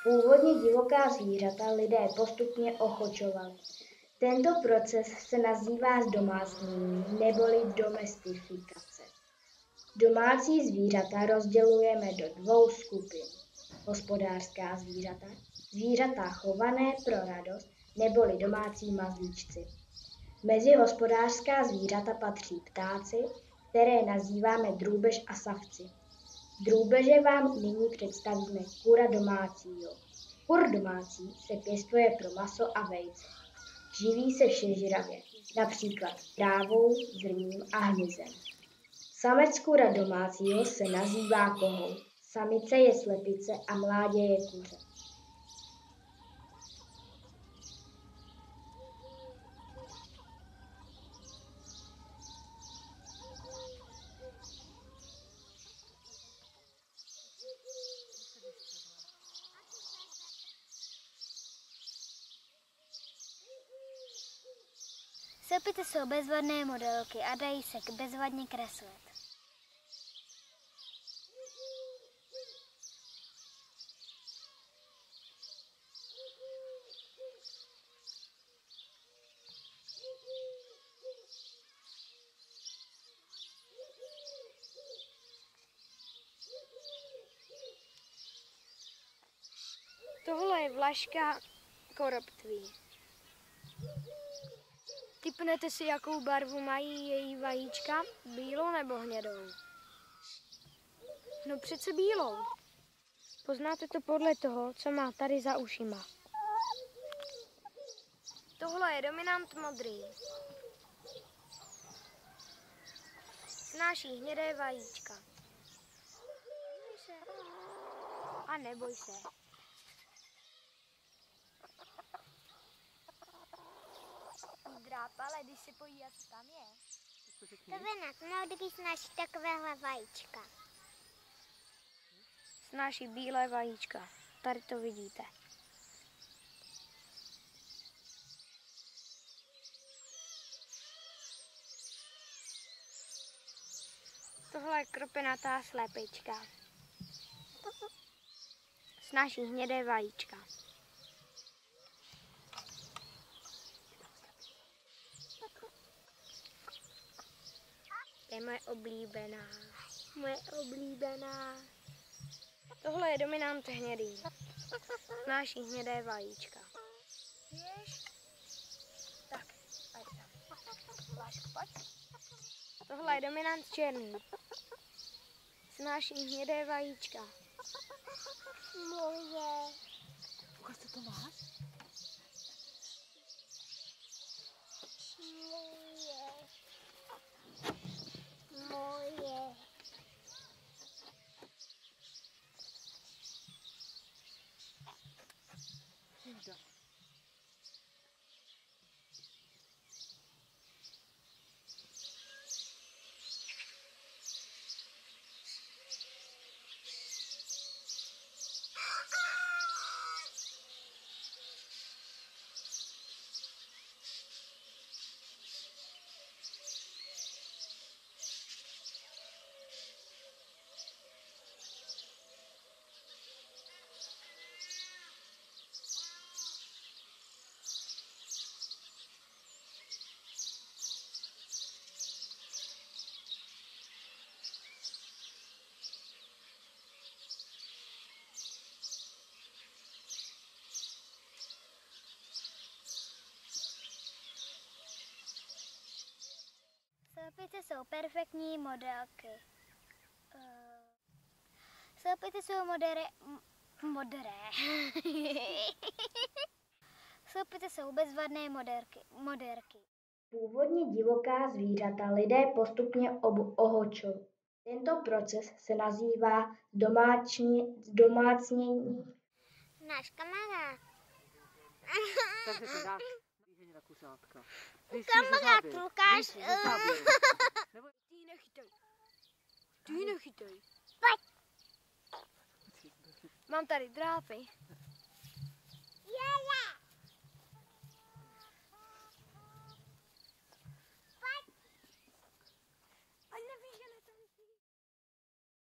Původně divoká zvířata lidé postupně ochočovali. Tento proces se nazývá zdomácnění neboli domestifikace. Domácí zvířata rozdělujeme do dvou skupin. Hospodářská zvířata, zvířata chované pro radost neboli domácí mazlíčci. Mezi hospodářská zvířata patří ptáci, které nazýváme drůbež a savci. Drůbeže vám nyní představíme kura domácího. Kur domácí se pěstuje pro maso a vejce. Živí se všežravě, například trávou, zrním a hmyzem. Samec kura domácího se nazývá kohout, samice je slepice a mládě je kuře. Slepice jsou bezvadné modelky a dají se bezvadně kreslit. Tohle je vlaška koroptví. Tipnete si, jakou barvu mají její vajíčka? Bílou nebo hnědou? No přece bílou. Poznáte to podle toho, co má tady za ušima. Tohle je dominant modrý. Snáší hnědé vajíčka. A neboj se. Drápale, když se podívá, co tam je. To by modrý snáší takovéhle vajíčka. Snáší bílé vajíčka. Tady to vidíte. Tohle je kropinatá slepička. Snáší hnědé vajíčka. To je moje oblíbená. Moje oblíbená. Tohle je dominant hnědý. Snáší hnědé vajíčka. Víš? Tak, pojď tam. Vlášku, pojď. Tohle je dominant černý. Snáší hnědé vajíčka. Moje. Ukaž, co to máš? Moje. Hilda. Slepice jsou perfektní modelky. Slepice jsou modré. Slepice jsou bezvadné moderky. Původně divoká zvířata lidé postupně ohočovali. Tento proces se nazývá zdomácnění. Náš kamarád. Takže to dáš na kuřátka. Kamarád Lukáš. Ty ji nechytej. Ty ji nechytej. Pojď. Mám tady drápy. Je.